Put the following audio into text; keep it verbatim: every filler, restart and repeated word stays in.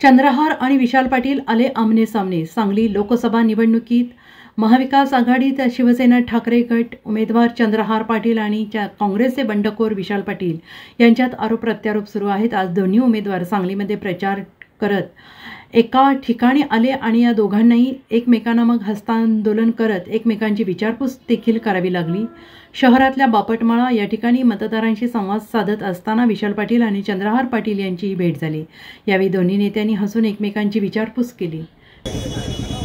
चंद्रहार आणि विशाल पाटील आले आमने सामने। सांगली लोकसभा निवडणुकीत महाविकास आघाडीत शिवसेना ठाकरे गट उमेदवार चंद्रहार पाटील आणि काँग्रेसचे बंडखोर विशाल पाटील यांच्यात आरोप प्रत्यारोप सुरू आहेत। आज दोन्ही उमेदवार सांगलीमध्ये प्रचार करत एका ठिकाणी आले आणि या दोघांनाही एकमेकांना मग हस्तांदोलन करत एकमेकांची विचारपूस देखील करावी लागली। शहरातल्या बापटमाळा या ठिकाणी मतदारांशी संवाद साधत असताना विशाल पाटील आणि चंद्रहार पाटील यांची भेट झाली। यावेळी दोन्ही नेत्यांनी हसून एकमेकांची विचारपूस केली।